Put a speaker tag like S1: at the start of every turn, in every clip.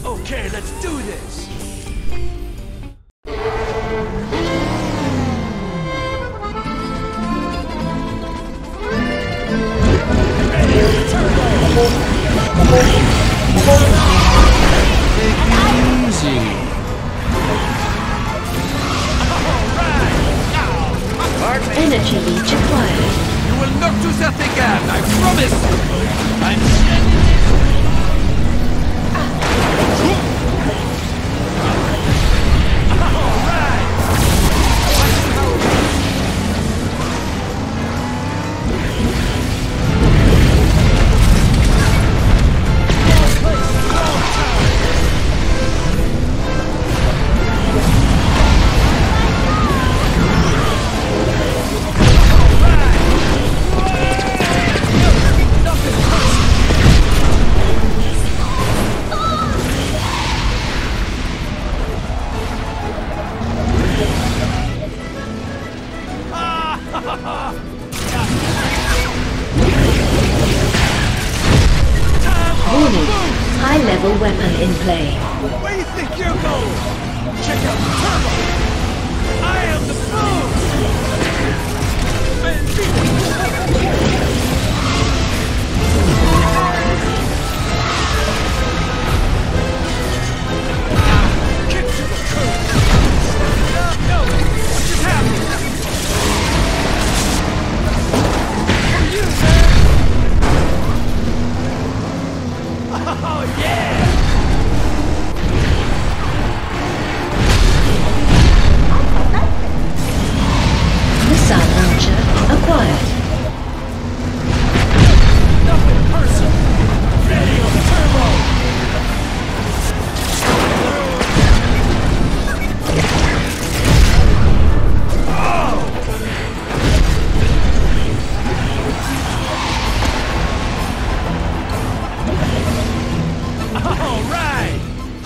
S1: Okay, let's do this!
S2: Energy leech acquired.
S1: You will not do that again, I promise! I'm sending this! Alright!
S2: Warning. High-level weapon in play.
S1: Where do you think you're going? Check out the turbo! I am the Get to the curb! No! What just happened? You, man! Oh, yeah!
S2: Missile launcher acquired.
S1: Nothing personal! Ready on the turbo! All right!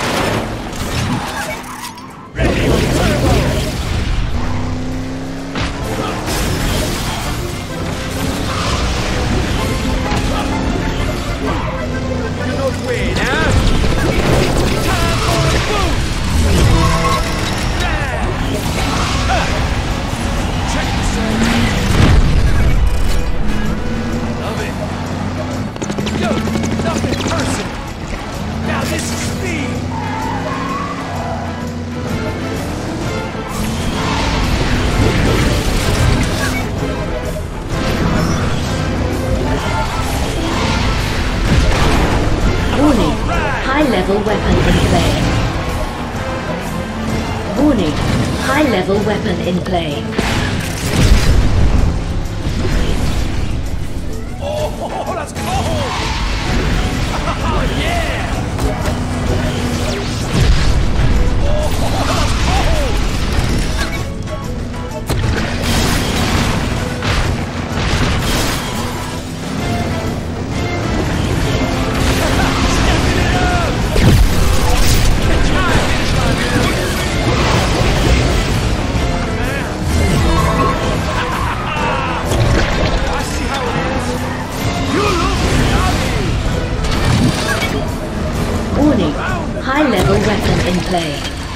S1: Ready on the turbo! You know the way, huh? Time for a boost! Yeah! Check this out! Love it! Yo, nothing personal! Now this is speed!
S2: Warning. High-level weapon in play. Warning. High-level weapon in play.
S1: Oh, that's cold! Oh, yeah! Oh, that's cold! Stepping it up! I see how it is. You look yummy!
S2: Warning. High-level weapon in play.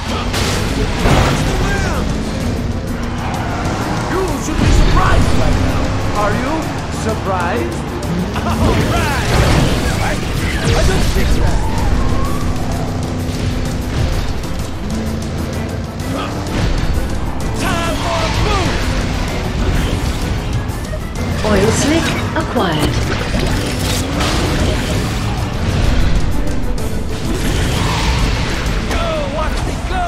S1: You should be surprised right now. Are you surprised? All right! I don't think that. Time for a boost!
S2: Oil slick acquired.
S1: Go! Watch me go!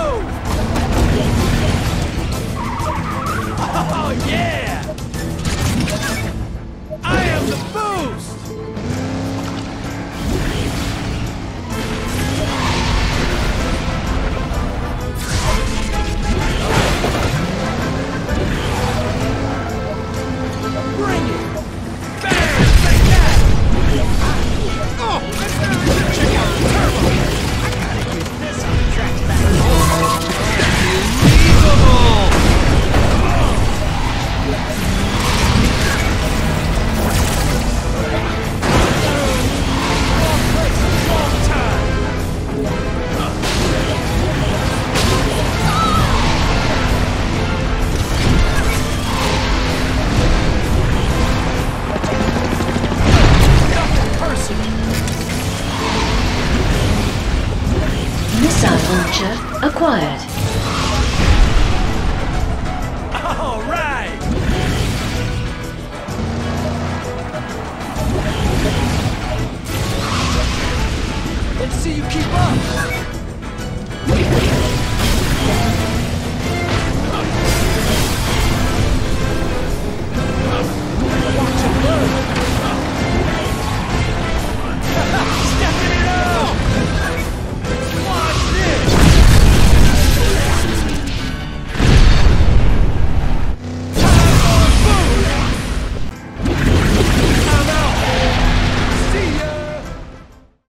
S1: Oh, yeah! I am the boost!
S2: Structure acquired.
S1: All right! Let's see you keep up!